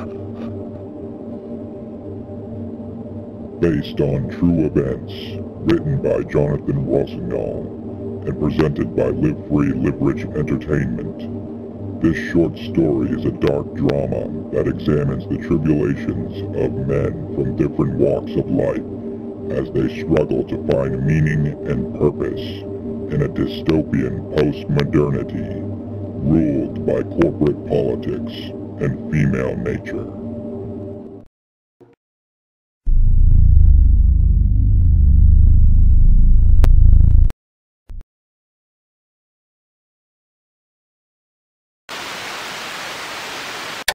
Based on true events, written by Jonathan Rossignol, and presented by Live Free, Live Rich Entertainment. This short story is a dark drama that examines the tribulations of men from different walks of life as they struggle to find meaning and purpose in a dystopian post-modernity ruled by corporate politics and female nature.